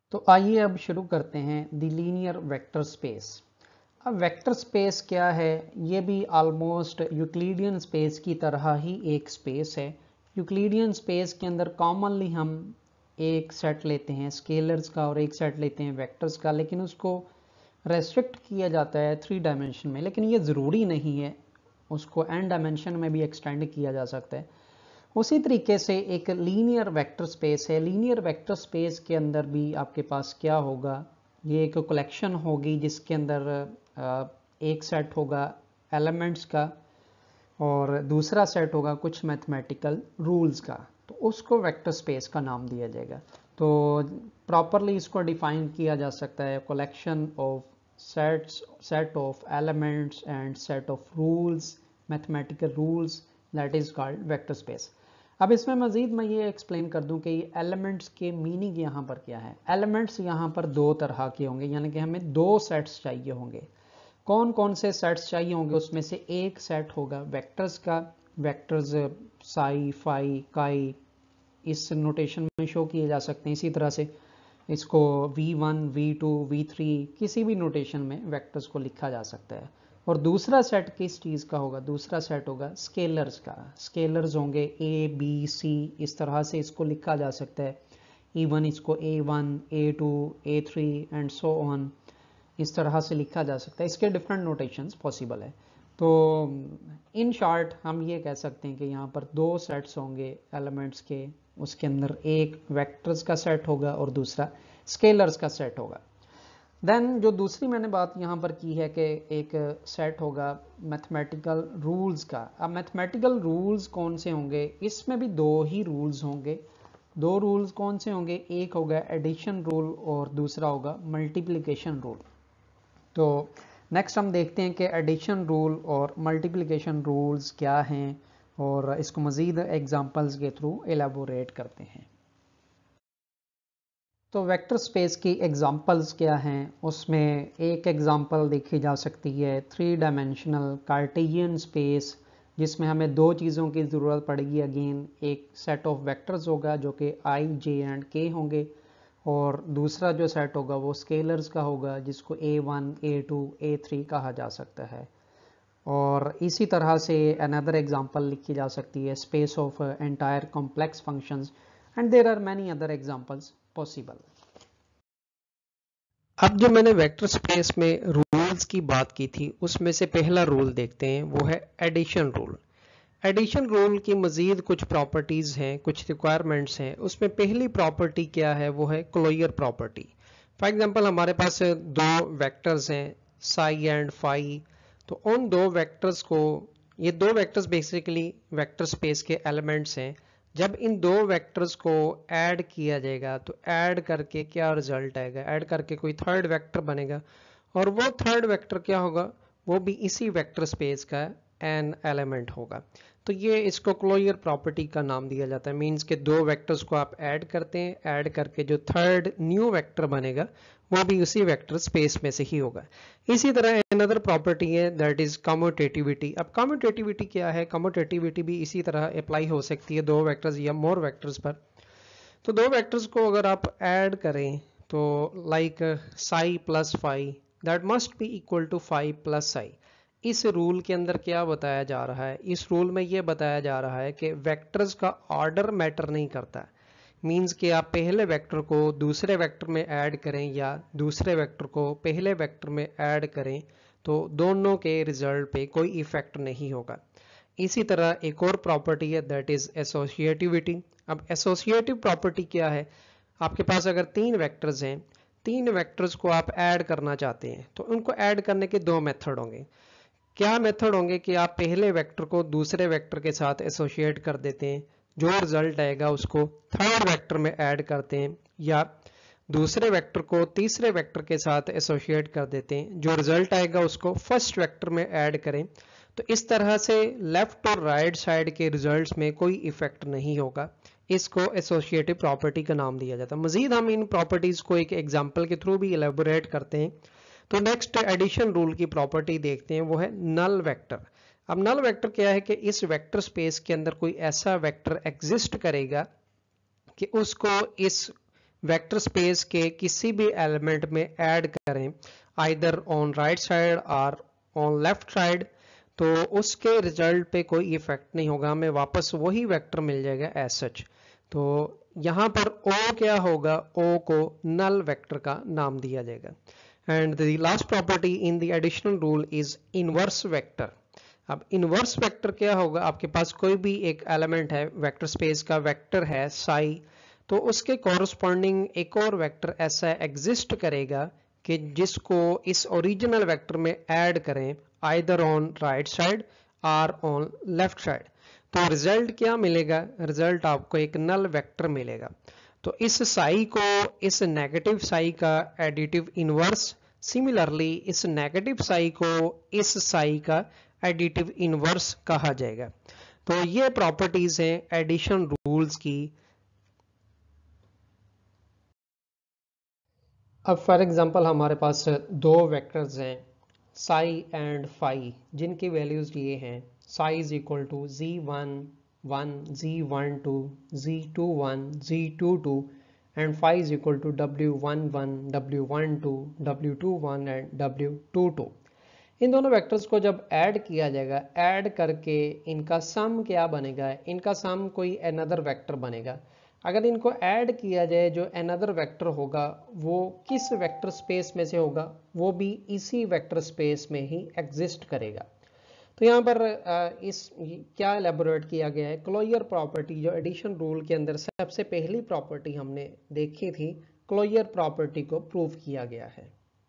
तो आइए अब शुरू करते हैं द लीनियर वेक्टर स्पेस। अब वेक्टर स्पेस क्या है? ये भी ऑलमोस्ट यूक्लिडियन स्पेस की तरह ही एक स्पेस है। यूक्लिडियन स्पेस के अंदर कॉमनली हम एक सेट लेते हैं स्केलर्स का और एक सेट लेते हैं वेक्टर्स का, लेकिन उसको रेस्ट्रिक्ट किया जाता है 3 डायमेंशन में, लेकिन ये ज़रूरी नहीं है, उसको n डायमेंशन में भी एक्सटेंड किया जा सकता है। उसी तरीके से एक लीनियर वेक्टर स्पेस है। लीनियर वेक्टर स्पेस के अंदर भी आपके पास क्या होगा? ये एक कलेक्शन होगी जिसके अंदर एक सेट होगा एलिमेंट्स का और दूसरा सेट होगा कुछ मैथमेटिकल रूल्स का, तो उसको वेक्टर स्पेस का नाम दिया जाएगा। तो प्रॉपरली इसको डिफाइन किया जा सकता है collection of set of elements and set of rules, mathematical rules, that is called vector space. अब इसमें मजीद मैं ये एक्सप्लेन कर दूं कि एलिमेंट्स के मीनिंग यहाँ पर क्या है। एलिमेंट्स यहाँ पर दो तरह के होंगे, यानी कि हमें दो सेट्स चाहिए होंगे। कौन कौन से सेट्स चाहिए होंगे? उसमें से एक सेट होगा वेक्टर्स का, वेक्टर्स साई, फाई, काई इस नोटेशन में शो किए जा सकते हैं। इसी तरह से इसको v1, v2, v3 किसी भी नोटेशन में वेक्टर्स को लिखा जा सकता है। और दूसरा सेट किस चीज़ का होगा? दूसरा सेट होगा स्केलर्स का। स्केलर्स होंगे a, b, c, इस तरह से इसको लिखा जा सकता है। इवन इसको a1, a2, a3 and so on इस तरह से लिखा जा सकता है। इसके डिफरेंट नोटेशंस पॉसिबल है। तो इन शॉर्ट हम ये कह सकते हैं कि यहाँ पर दो सेट्स होंगे एलिमेंट्स के, उसके अंदर एक वेक्टर्स का सेट होगा और दूसरा स्केलर्स का सेट होगा। देन जो दूसरी मैंने बात यहाँ पर की है कि एक सेट होगा मैथमेटिकल रूल्स का। अब मैथमेटिकल रूल्स कौन से होंगे? इसमें भी दो ही रूल्स होंगे। दो रूल्स कौन से होंगे? एक होगा एडिशन रूल और दूसरा होगा मल्टीप्लिकेशन रूल। तो नेक्स्ट हम देखते हैं कि एडिशन रूल और मल्टीप्लिकेशन रूल्स क्या हैं और इसको मज़ीद एग्जांपल्स के थ्रू एलाबोरेट करते हैं। तो वेक्टर स्पेस की एग्जांपल्स क्या हैं? उसमें एक एग्जांपल देखी जा सकती है 3 डायमेंशनल कार्टेशियन स्पेस, जिसमें हमें दो चीज़ों की ज़रूरत पड़ेगी। अगेन एक सेट ऑफ वेक्टर्स होगा जो कि i, j एंड k होंगे, और दूसरा जो सेट होगा वो स्केलर्स का होगा जिसको a1, a2, a3 कहा जा सकता है। और इसी तरह से अनदर एग्जांपल लिखी जा सकती है space of entire complex functions, and there are many other examples possible. अब जो मैंने वेक्टर स्पेस में रूल्स की बात की थी उसमें से पहला रूल देखते हैं, वो है एडिशन रूल। एडिशन रूल की मजीद कुछ प्रॉपर्टीज हैं, कुछ रिक्वायरमेंट्स हैं। उसमें पहली प्रॉपर्टी क्या है? वो है क्लोजर प्रॉपर्टी। फॉर एग्जांपल हमारे पास दो वेक्टर्स हैं साई एंड फाई, तो उन दो वेक्टर्स को, ये दो वेक्टर्स बेसिकली वेक्टर स्पेस के एलिमेंट्स हैं। जब इन दो वेक्टर्स को ऐड किया जाएगा तो ऐड करके क्या रिजल्ट आएगा? ऐड करके कोई थर्ड वेक्टर बनेगा, और वो थर्ड वेक्टर क्या होगा? वो भी इसी वेक्टर स्पेस का एन एलिमेंट होगा। तो ये इसको क्लोजर प्रॉपर्टी का नाम दिया जाता है। मींस के दो वेक्टर्स को आप ऐड करते हैं, ऐड करके जो थर्ड न्यू वेक्टर बनेगा वो भी उसी वेक्टर स्पेस में से ही होगा। इसी तरह अनदर प्रॉपर्टी है दैट इज कम्यूटेटिविटी। अब कम्यूटेटिविटी क्या है? कम्यूटेटिविटी भी इसी तरह अप्लाई हो सकती है दो वेक्टर्स या मोर वेक्टर्स पर। तो दो वेक्टर्स को अगर आप ऐड करें तो like psi plus phi that must be equal to phi plus psi. इस रूल के अंदर क्या बताया जा रहा है? इस रूल में यह बताया जा रहा है कि वेक्टर्स का ऑर्डर मैटर नहीं करता। मींस कि आप पहले वेक्टर को दूसरे वेक्टर में ऐड करें या दूसरे वेक्टर को पहले वेक्टर में ऐड करें तो दोनों के रिजल्ट पे कोई इफेक्ट नहीं होगा। इसी तरह एक और प्रॉपर्टी है दैट इज एसोसिएटिविटी। अब एसोसिएटिव प्रॉपर्टी क्या है? आपके पास अगर तीन वेक्टर्स हैं, तीन वेक्टर्स को आप ऐड करना चाहते हैं तो उनको ऐड करने के दो मेथड होंगे। क्या मेथड होंगे कि आप पहले वेक्टर को दूसरे वेक्टर के साथ एसोसिएट कर देते हैं, जो रिजल्ट आएगा उसको थर्ड वेक्टर में ऐड करते हैं, या दूसरे वेक्टर को तीसरे वेक्टर के साथ एसोसिएट कर देते हैं, जो रिजल्ट आएगा उसको फर्स्ट वेक्टर में ऐड करें। तो इस तरह से लेफ्ट और राइट साइड के रिजल्ट्स में कोई इफेक्ट नहीं होगा। इसको एसोसिएटिव प्रॉपर्टी का नाम दिया जाता है। मजीद हम इन प्रॉपर्टीज को एक एग्जांपल के थ्रू भी एलेबोरेट करते हैं। तो नेक्स्ट एडिशन रूल की प्रॉपर्टी देखते हैं, वो है नल वेक्टर। अब नल वेक्टर क्या है कि इस वेक्टर स्पेस के अंदर कोई ऐसा वेक्टर एग्जिस्ट करेगा कि उसको इस वेक्टर स्पेस के किसी भी एलिमेंट में ऐड करें आइदर ऑन राइट साइड और ऑन लेफ्ट साइड, तो उसके रिजल्ट पे कोई इफेक्ट नहीं होगा, हमें वापस वही वेक्टर मिल जाएगा एज सच। तो यहाँ पर ओ क्या होगा, ओ को नल वेक्टर का नाम दिया जाएगा। And the last property in the additional rule is inverse vector. अब इनवर्स वेक्टर क्या होगा, आपके पास कोई भी एक एलिमेंट है वेक्टर स्पेस का, वेक्टर है साई, तो उसके कॉरस्पॉन्डिंग एक और वेक्टर ऐसा एग्जिस्ट करेगा कि जिसको इस ओरिजिनल वेक्टर में ऐड करें आइदर ऑन राइट साइड और ऑन लेफ्ट साइड, तो रिजल्ट क्या मिलेगा, रिजल्ट आपको एक नल वेक्टर मिलेगा। तो इस साई को इस नेगेटिव साई का एडिटिव इनवर्स, सिमिलरली इस नेगेटिव साई को इस साई का एडिटिव इनवर्स कहा जाएगा। तो ये प्रॉपर्टीज हैं एडिशन रूल्स की। अब फॉर एग्जांपल हमारे पास दो वेक्टर्स हैं साई एंड फाई, जिनकी वैल्यूज ये हैं psi is equal to z11 z12 z21 z22 and phi is equal to w11 w12 w21 and w22। इन दोनों वेक्टर्स को जब ऐड किया जाएगा, ऐड करके इनका सम क्या बनेगा, इनका सम कोई अनदर वेक्टर बनेगा। अगर इनको ऐड किया जाए, जो अनदर वेक्टर होगा वो किस वेक्टर स्पेस में से होगा, वो भी इसी वेक्टर स्पेस में ही एग्जिस्ट करेगा। तो यहाँ पर क्या एलेबोरेट किया गया है, क्लोजर प्रॉपर्टी, जो एडिशन रूल के अंदर सबसे पहली प्रॉपर्टी हमने देखी थी, क्लोजर प्रॉपर्टी को प्रूव किया गया है।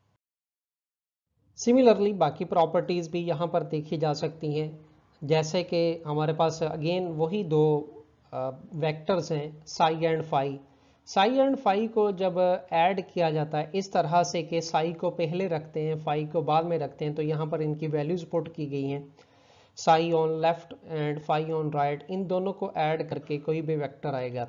सिमिलरली बाकी प्रॉपर्टीज भी यहाँ पर देखी जा सकती हैं, जैसे कि हमारे पास अगेन वही दो वेक्टर्स हैं psi and phi. Psi and phi को जब ऐड किया जाता है इस तरह से कि साई को पहले रखते हैं फाई को बाद में रखते हैं, तो यहाँ पर इनकी वैल्यूज पुट की गई हैं, psi on left and phi on right, इन दोनों को ऐड करके कोई भी वेक्टर आएगा।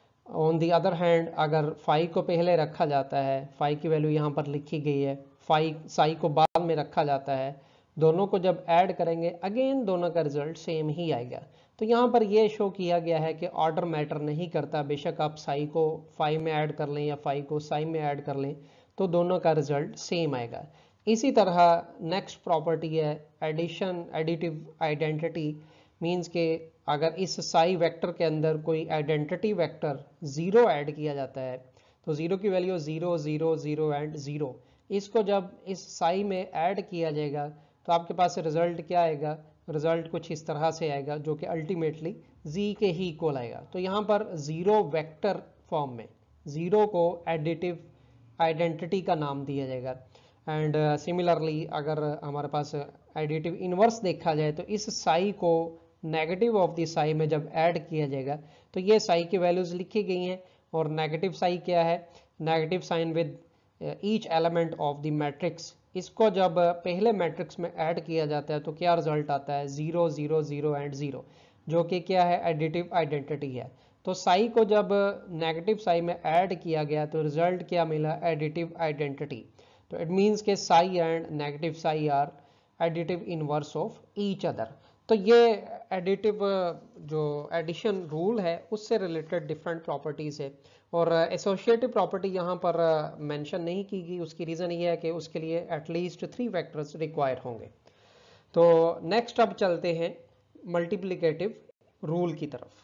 ऑन दी अदर हैंड अगर फाई को पहले रखा जाता है, फाई की वैल्यू यहाँ पर लिखी गई है, फाई साई को बाद में रखा जाता है, दोनों को जब ऐड करेंगे अगेन दोनों का रिजल्ट सेम ही आएगा। तो यहाँ पर यह शो किया गया है कि ऑर्डर मैटर नहीं करता, बेशक आप साई को फाई में ऐड कर लें या फाई को साई में ऐड कर लें, तो दोनों का रिजल्ट सेम आएगा। इसी तरह नेक्स्ट प्रॉपर्टी है एडिशन, एडिटिव आइडेंटिटी, मीन्स के अगर इस साई वेक्टर के अंदर कोई आइडेंटिटी वेक्टर जीरो ऐड किया जाता है, तो जीरो की वैल्यू 0 0 0 एंड 0, इसको जब इस साई में ऐड किया जाएगा तो आपके पास रिजल्ट क्या आएगा, रिजल्ट कुछ इस तरह से आएगा जो कि अल्टीमेटली z के ही इक्वल आएगा। तो यहाँ पर जीरो वेक्टर फॉर्म में जीरो को एडिटिव आइडेंटिटी का नाम दिया जाएगा। एंड सिमिलरली अगर हमारे पास एडिटिव इनवर्स देखा जाए तो इस साई को नेगेटिव ऑफ द साई में जब ऐड किया जाएगा तो ये साई की वैल्यूज लिखी गई हैं, और नेगेटिव साई क्या है, negative sign with each element of the matrix, इसको जब पहले मैट्रिक्स में ऐड किया जाता है तो क्या रिजल्ट आता है 0 0 0 एंड 0, जो कि क्या है एडिटिव आइडेंटिटी है। तो साई को जब नेगेटिव साई में ऐड किया गया तो रिजल्ट क्या मिला, एडिटिव आइडेंटिटी। तो इट मीन्स के psi and negative psi are additive inverse of each other. तो ये एडिटिव जो एडिशन रूल है उससे रिलेटेड डिफरेंट प्रॉपर्टीज है, और एसोसिएटिव प्रॉपर्टी यहाँ पर मेंशन नहीं की गई। उसकी रीज़न ये है कि उसके लिए एटलीस्ट 3 वेक्टर्स रिक्वायर होंगे। तो नेक्स्ट अब चलते हैं मल्टीप्लिकेटिव रूल की तरफ।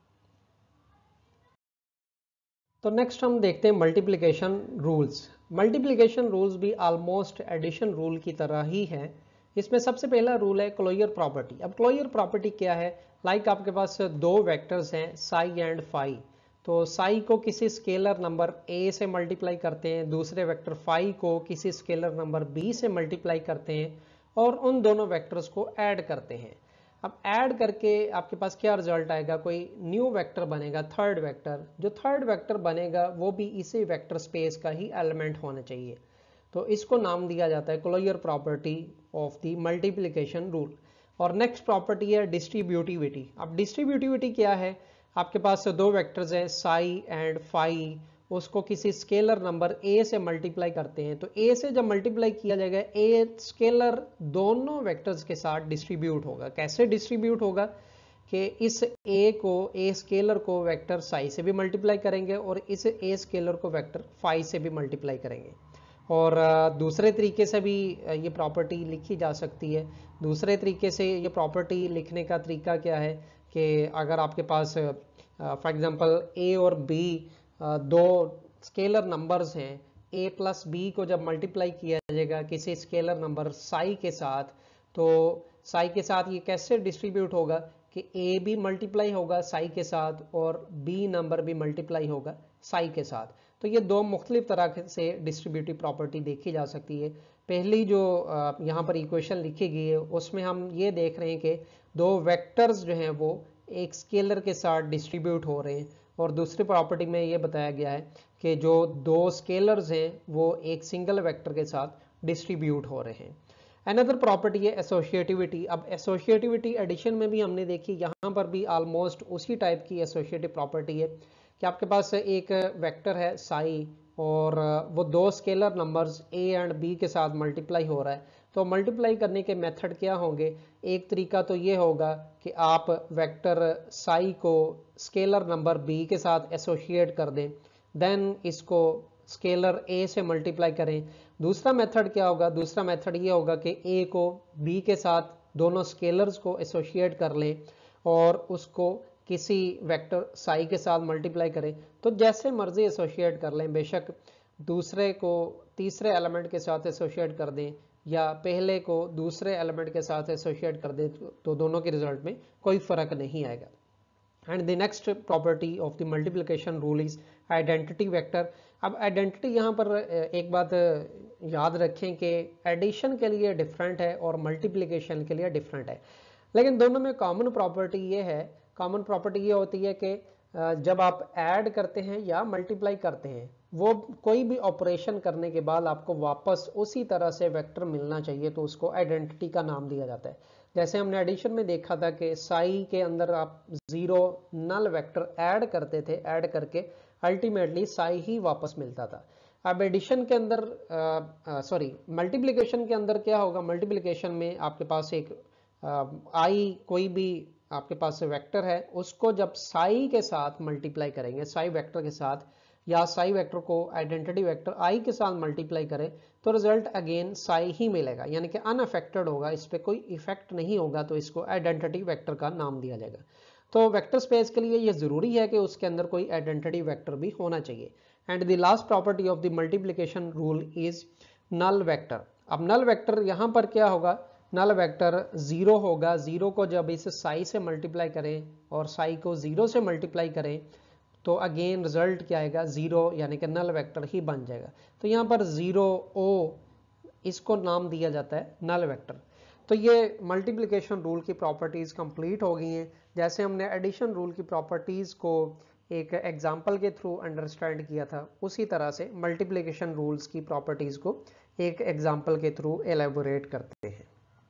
तो नेक्स्ट हम देखते हैं मल्टीप्लिकेशन रूल्स। मल्टीप्लिकेशन रूल्स भी ऑलमोस्ट एडिशन रूल की तरह ही है। इसमें सबसे पहला रूल है क्लोजर प्रॉपर्टी। अब क्लोजर प्रॉपर्टी क्या है, लाइक आपके पास दो वेक्टर्स हैं साई एंड फाई, तो साई को किसी स्केलर नंबर a से मल्टीप्लाई करते हैं, दूसरे वेक्टर फाई को किसी स्केलर नंबर b से मल्टीप्लाई करते हैं, और उन दोनों वेक्टर्स को ऐड करते हैं। अब ऐड करके आपके पास क्या रिजल्ट आएगा, कोई न्यू वेक्टर बनेगा, थर्ड वेक्टर। जो थर्ड वेक्टर बनेगा वो भी इसी वेक्टर स्पेस का ही एलिमेंट होना चाहिए, तो इसको नाम दिया जाता है closure property of the multiplication rule. और नेक्स्ट प्रॉपर्टी है डिस्ट्रीब्यूटिविटी। अब डिस्ट्रीब्यूटिविटी क्या है, आपके पास दो वेक्टर्स हैं साई एंड फाई, उसको किसी स्केलर नंबर a से मल्टीप्लाई करते हैं, तो a से जब मल्टीप्लाई किया जाएगा a स्केलर दोनों वेक्टर्स के साथ डिस्ट्रीब्यूट होगा। कैसे डिस्ट्रीब्यूट होगा कि इस ए को, ए स्केलर को वेक्टर साई से भी मल्टीप्लाई करेंगे और इस ए स्केलर को वेक्टर फाई से भी मल्टीप्लाई करेंगे। और दूसरे तरीके से भी ये प्रॉपर्टी लिखी जा सकती है। दूसरे तरीके से ये प्रॉपर्टी लिखने का तरीका क्या है कि अगर आपके पास फॉर एग्जांपल ए और बी दो स्केलर नंबर्स हैं, ए प्लस बी को जब मल्टीप्लाई किया जाएगा किसी स्केलर नंबर साई के साथ, तो साई के साथ ये कैसे डिस्ट्रीब्यूट होगा कि ए भी मल्टीप्लाई होगा साई के साथ और बी नंबर भी मल्टीप्लाई होगा साई के साथ। तो ये दो मुख्तलिफ तरह से डिस्ट्रीब्यूटिव प्रॉपर्टी देखी जा सकती है। पहली जो यहाँ पर इक्वेशन लिखी गई है उसमें हम ये देख रहे हैं कि दो वेक्टर्स जो हैं वो एक स्केलर के साथ डिस्ट्रीब्यूट हो रहे हैं, और दूसरी प्रॉपर्टी में ये बताया गया है कि जो दो स्केलर्स हैं वो एक सिंगल वेक्टर के साथ डिस्ट्रीब्यूट हो रहे हैं। अनदर प्रॉपर्टी है एसोसिएटिविटी। अब एसोसिएटिविटी एडिशन में भी हमने देखी, यहाँ पर भी ऑलमोस्ट उसी टाइप की एसोसिएटिव प्रॉपर्टी है कि आपके पास एक वेक्टर है साई और वो दो scalar numbers a and b के साथ मल्टीप्लाई हो रहा है। तो मल्टीप्लाई करने के मेथड क्या होंगे? एक तरीका तो ये होगा कि आप वेक्टर साई को स्केलर नंबर बी के साथ एसोसिएट कर दें, देन इसको स्केलर ए से मल्टीप्लाई करें। दूसरा मेथड क्या होगा? दूसरा मेथड ये होगा कि ए को बी के साथ दोनों स्केलर्स को एसोसिएट कर लें और उसको किसी वेक्टर साई के साथ मल्टीप्लाई करें। तो जैसे मर्जी एसोसिएट कर लें, बेशक दूसरे को तीसरे एलिमेंट के साथ एसोसिएट कर दें या पहले को दूसरे एलिमेंट के साथ एसोसिएट कर दें, तो दोनों के रिजल्ट में कोई फर्क नहीं आएगा। And the next property of the multiplication rule is identity vector. अब आइडेंटिटी यहाँ पर एक बात याद रखें कि एडिशन के लिए डिफरेंट है और मल्टीप्लिकेशन के लिए डिफरेंट है, लेकिन दोनों में कॉमन प्रॉपर्टी ये है, कॉमन प्रॉपर्टी ये होती है कि जब आप ऐड करते हैं या मल्टीप्लाई करते हैं, वो कोई भी ऑपरेशन करने के बाद आपको वापस उसी तरह से वेक्टर मिलना चाहिए, तो उसको आइडेंटिटी का नाम दिया जाता है। जैसे हमने एडिशन में देखा था कि साई के अंदर आप जीरो नल वेक्टर ऐड करते थे, ऐड करके अल्टीमेटली साई ही वापस मिलता था। अब एडिशन के अंदर मल्टीप्लिकेशन के अंदर क्या होगा? मल्टीप्लिकेशन में आपके पास एक आई कोई भी आपके पास वेक्टर है, उसको जब साई के साथ मल्टीप्लाई करेंगे, साई वेक्टर के साथ, या साई वेक्टर को आइडेंटिटी वेक्टर आई के साथ मल्टीप्लाई करें, तो रिजल्ट अगेन साई ही मिलेगा, यानी कि अनअफेक्टेड होगा, इस पर कोई इफेक्ट नहीं होगा, तो इसको आइडेंटिटी वेक्टर का नाम दिया जाएगा। तो वेक्टर स्पेस के लिए यह जरूरी है कि उसके अंदर कोई आइडेंटिटी वेक्टर भी होना चाहिए। And the last property of the multiplication rule is null vector. अब नल वेक्टर यहाँ पर क्या होगा? नल वेक्टर जीरो होगा। जीरो को जब इस साई से मल्टीप्लाई करें और साई को जीरो से मल्टीप्लाई करें, तो अगेन रिजल्ट क्या आएगा? जीरो, यानी कि नल वेक्टर ही बन जाएगा। तो यहाँ पर जीरो ओ, इसको नाम दिया जाता है नल वेक्टर। तो ये मल्टीप्लिकेशन रूल की प्रॉपर्टीज कंप्लीट हो गई हैं। जैसे हमने एडिशन रूल की प्रॉपर्टीज को एक एग्जाम्पल के थ्रू अंडरस्टैंड किया था, उसी तरह से मल्टीप्लिकेशन रूल्स की प्रॉपर्टीज को एक एग्जाम्पल के थ्रू एलेबोरेट करते हैं।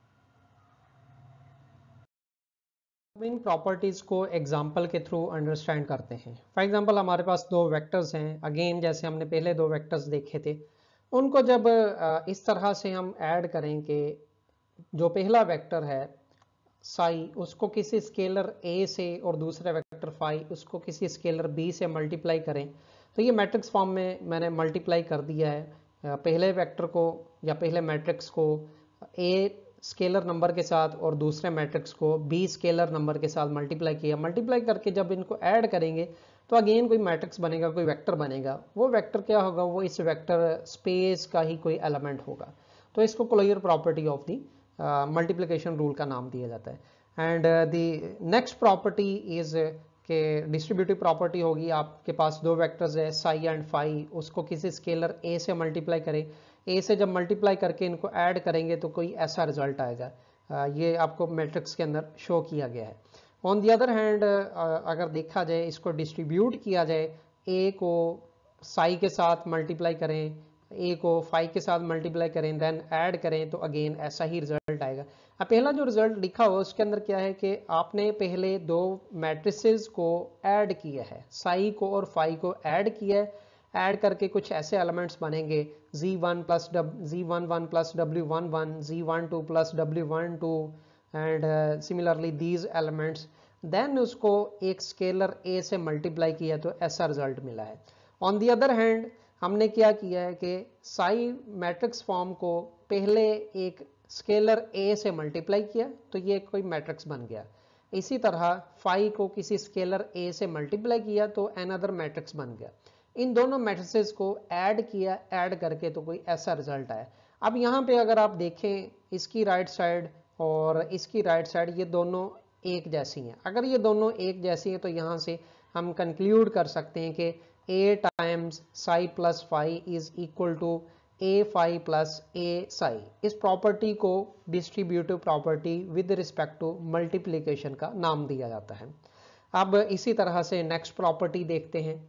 इन प्रॉपर्टीज को एग्जाम्पल के थ्रू अंडरस्टैंड करते हैं। फॉर एग्जाम्पल हमारे पास दो वेक्टर्स हैं, अगेन जैसे हमने पहले दो वेक्टर्स देखे थे, उनको जब इस तरह से हम ऐड करें कि जो पहला वेक्टर है साई, उसको किसी स्केलर ए से और दूसरा वेक्टर फाई उसको किसी स्केलर बी से मल्टीप्लाई करें, तो ये मैट्रिक्स फॉर्म में मैंने मल्टीप्लाई कर दिया है। पहले वेक्टर को या पहले मैट्रिक्स को ए स्केलर नंबर के साथ और दूसरे मैट्रिक्स को बी स्केलर नंबर के साथ मल्टीप्लाई किया। मल्टीप्लाई करके जब इनको ऐड करेंगे तो अगेन कोई मैट्रिक्स बनेगा, कोई वेक्टर बनेगा। वो वेक्टर क्या होगा? वो इस वेक्टर स्पेस का ही कोई एलिमेंट होगा। तो इसको closure property of the multiplication rule का नाम दिया जाता है। And the next property is के डिस्ट्रीब्यूटिव प्रॉपर्टी होगी। आपके पास दो वेक्टर्स है साई एंड फाई, उसको किसी स्केलर ए से मल्टीप्लाई करें, ए से जब मल्टीप्लाई करके इनको ऐड करेंगे तो कोई ऐसा रिजल्ट आएगा। ये आपको मैट्रिक्स के अंदर शो किया गया है। ऑन दी अदर हैंड अगर देखा जाए, इसको डिस्ट्रीब्यूट किया जाए, ए को साई के साथ मल्टीप्लाई करें, ए को फाई के साथ मल्टीप्लाई करें, देन ऐड करें, तो अगेन ऐसा ही रिजल्ट आएगा। अब पहला जो रिजल्ट लिखा हुआ उसके अंदर क्या है कि आपने पहले दो मैट्रिसेस को ऐड किया है, साई को और फाई को ऐड किया है। ऐड करके कुछ ऐसे एलिमेंट्स बनेंगे z1 plus z11 plus w11, z12 plus w12 and similarly these elements. Then उसको एक स्केलर ए से मल्टीप्लाई किया तो ऐसा रिजल्ट मिला है। ऑन दी अदर हैंड हमने क्या किया है कि साई मैट्रिक्स फॉर्म को पहले एक स्केलर ए से मल्टीप्लाई किया तो ये कोई मैट्रिक्स बन गया। इसी तरह फाई को किसी स्केलर ए से मल्टीप्लाई किया तो अनदर मैट्रिक्स बन गया। इन दोनों मैट्रिसेस को ऐड किया, ऐड करके तो कोई ऐसा रिजल्ट आया। अब यहाँ पे अगर आप देखें इसकी राइट साइड और इसकी राइट साइड ये दोनों एक जैसी हैं। अगर ये दोनों एक जैसी हैं तो यहाँ से हम कंक्लूड कर सकते हैं कि a times psi plus phi is equal to a phi plus a psi. इस प्रॉपर्टी को distributive property with respect to multiplication का नाम दिया जाता है। अब इसी तरह से नेक्स्ट प्रॉपर्टी देखते हैं।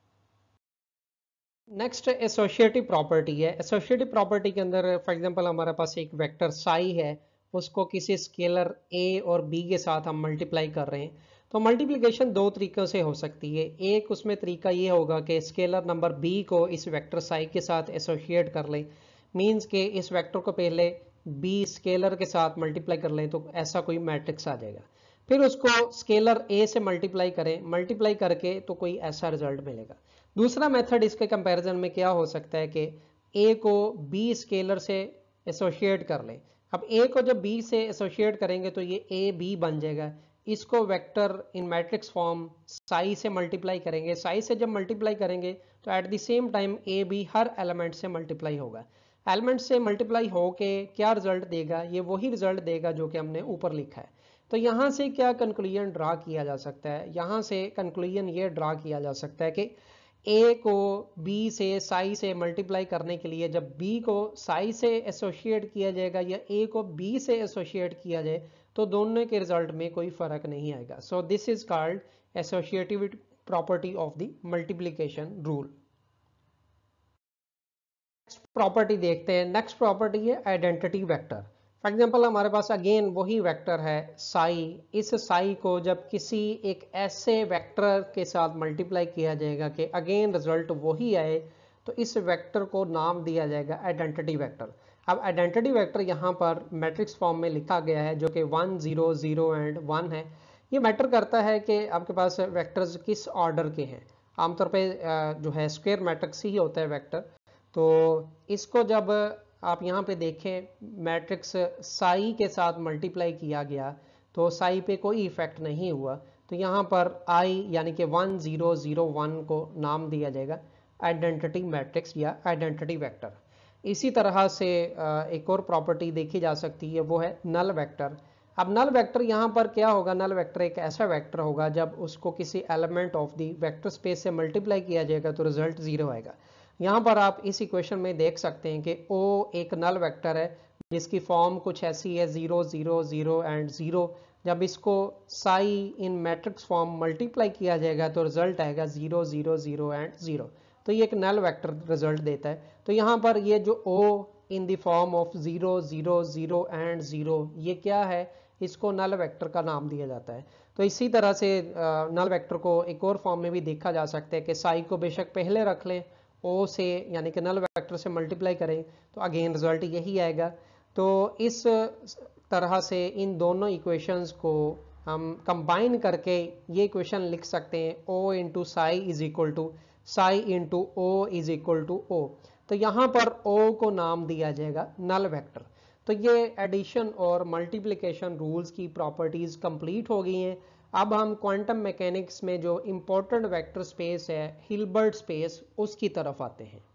नेक्स्ट एसोसिएटिव प्रॉपर्टी है। एसोसिएटिव प्रॉपर्टी के अंदर फॉर एग्जांपल हमारे पास एक वेक्टर साई है, उसको किसी स्केलर ए और बी के साथ हम मल्टीप्लाई कर रहे हैं। तो मल्टीप्लिकेशन दो तरीकों से हो सकती है। एक उसमें तरीका ये होगा कि स्केलर नंबर बी को इस वेक्टर साई के साथ एसोसिएट कर लें, मींस के इस वेक्टर को पहले बी स्केलर के साथ मल्टीप्लाई कर लें तो ऐसा कोई मैट्रिक्स आ जाएगा। फिर उसको स्केलर ए से मल्टीप्लाई करें, मल्टीप्लाई करके तो कोई ऐसा रिजल्ट मिलेगा। दूसरा मेथड इसके कंपैरिजन में क्या हो सकता है कि ए को बी स्केलर से एसोसिएट कर लें। अब ए को जब बी से एसोसिएट करेंगे तो ये ए बी बन जाएगा। इसको vector in matrix form psi से मल्टीप्लाई करेंगे। साई से जब मल्टीप्लाई करेंगे तो at the same time a b हर एलिमेंट से मल्टीप्लाई होगा। एलिमेंट से मल्टीप्लाई होके क्या रिजल्ट देगा, ये वही रिजल्ट देगा जो कि हमने ऊपर लिखा है। तो यहाँ से क्या कंक्लूजन ड्रा किया जा सकता है, यहाँ से कंक्लूजन ये ड्रा किया जा सकता है कि ए को बी से साई से मल्टीप्लाई करने के लिए जब बी को साई से एसोसिएट किया जाएगा या ए को बी से एसोसिएट किया जाए तो दोनों के रिजल्ट में कोई फर्क नहीं आएगा। So this is called associative property of the multiplication rule. Next property देखते हैं। नेक्स्ट प्रॉपर्टी है आइडेंटिटी वेक्टर। फॉर एग्जाम्पल हमारे पास अगेन वही वेक्टर है साई। इस साई को जब किसी एक ऐसे वेक्टर के साथ मल्टीप्लाई किया जाएगा कि अगेन रिजल्ट वही आए तो इस वेक्टर को नाम दिया जाएगा आइडेंटिटी वेक्टर। अब आइडेंटिटी वेक्टर यहाँ पर मैट्रिक्स फॉर्म में लिखा गया है जो कि 1 0 0 एंड 1 है। ये मैटर करता है कि आपके पास वेक्टर्स किस ऑर्डर के हैं। आमतौर पे जो है स्क्वायर मैट्रिक्स ही होता है वेक्टर। तो इसको जब आप यहाँ पे देखें मैट्रिक्स साई के साथ मल्टीप्लाई किया गया तो साई पे कोई इफेक्ट नहीं हुआ, तो यहाँ पर आई यानी कि 1 0 0 1 को नाम दिया जाएगा आइडेंटिटी मैट्रिक्स या आइडेंटिटी वेक्टर। इसी तरह से एक और प्रॉपर्टी देखी जा सकती है, वो है नल वेक्टर। अब नल वेक्टर यहाँ पर क्या होगा, नल वेक्टर एक ऐसा वेक्टर होगा जब उसको किसी element of the vector space से मल्टीप्लाई किया जाएगा तो रिजल्ट 0 आएगा। यहाँ पर आप इस इक्वेशन में देख सकते हैं कि ओ एक नल वेक्टर है जिसकी फॉर्म कुछ ऐसी है 0 0 0 एंड 0। जब इसको psi in matrix form multiply किया जाएगा तो रिजल्ट आएगा 0 0 0 एंड 0। तो ये एक नल वेक्टर रिजल्ट देता है। तो यहाँ पर ये जो O in the form of 0 0 0 and 0 ये क्या है, इसको नल वेक्टर का नाम दिया जाता है। तो इसी तरह से नल वेक्टर को एक और फॉर्म में भी देखा जा सकता है कि साई को बेशक पहले रख लें, ओ से यानी कि नल वेक्टर से मल्टीप्लाई करें तो अगेन रिजल्ट यही आएगा। तो इस तरह से इन दोनों इक्वेशंस को हम कंबाइन करके ये इक्वेशन लिख सकते हैं O into psi is equal to psi into O is equal to O. तो यहाँ पर ओ को नाम दिया जाएगा नल वेक्टर। तो ये एडिशन और मल्टीप्लिकेशन रूल्स की प्रॉपर्टीज कंप्लीट हो गई हैं। अब हम क्वांटम मैकेनिक्स में जो इम्पोर्टेंट वेक्टर स्पेस है हिल्बर्ट स्पेस, उसकी तरफ आते हैं।